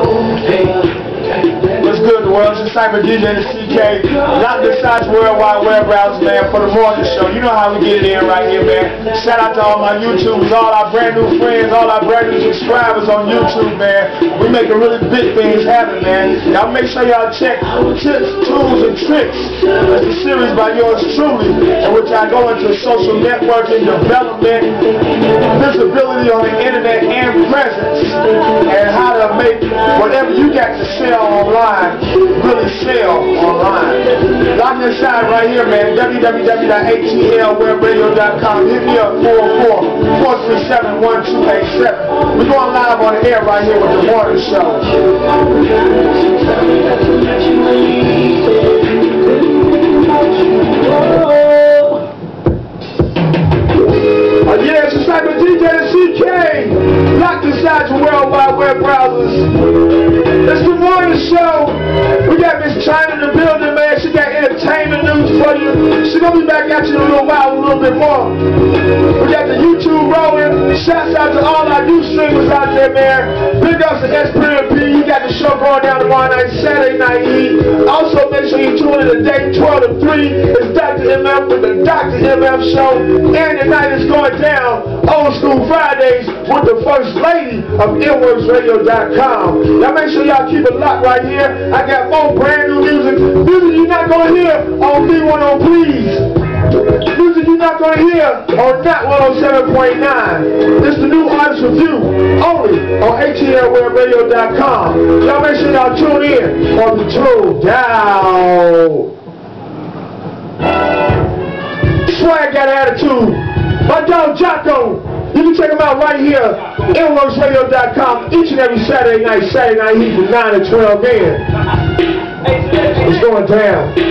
What's good, the world? It's Cyber DJ and CK. Not besides World Wide Web browser, man, for the morning show. You know how we get it in right here, man. Shout out to all my YouTubers, all our brand new friends, all our brand new subscribers on YouTube, man. We making really big things happen, man. Y'all make sure y'all check Tips, Tools, and Tricks. That's a series by yours truly, in which I go into social networking, development, visibility on the internet, and presence, and how to make whatever you got to sell online really sell online. Lock inside right here, man. www.atlwebradio.com. Hit me up 444-337-1287. We're going live on the air right here with the morning show. Yeah, it's just like a DJ and CK. Locked inside your World Wide Web browsers. It's the morning show. We got Miss China in the building, man. She got entertainment news for you. She's gonna be back at you in a little while, a little bit more. We got the YouTube rolling. Shouts out to all our new streamers out there, man. Big ups to SPMP. You got the show going down tomorrow night, Saturday Night Heat. Also, make sure you tune in today, 12 to 3. It's Dr. MF with the Dr. MF show. And tonight is going down Old School Fridays with the First Lady of Atlwebradio.com. Y'all make sure y'all keep it locked right here. I got more brand new music. Music you're not going to hear on B10 Please. Music you're not going to hear on Not 107.9. This is the new artist review only on Atlwebradio.com. Y'all make sure y'all tune in on the True Down. Swag got attitude. My dog Jocko. You can check him out right here, Atlwebradio.com, each and every Saturday night. Saturday night heat from 9 to 12 in. It's going down.